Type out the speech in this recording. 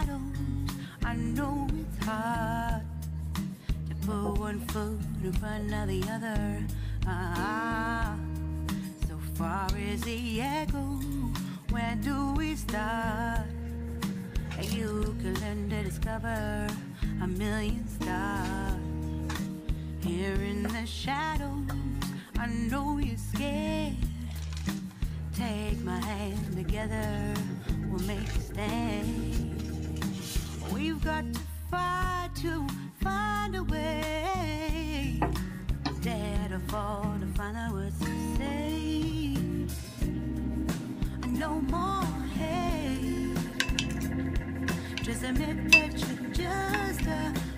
shadows. I know it's hard to put one foot in front of the other. So far as the echo, where do we start? You can learn to discover a million stars. Here in the shadows, I know you're scared. Take my hand, together we'll make a stand. We've got to fight to find a way. Dare to fall to find out what to say. No more hate. Just admit that you're just a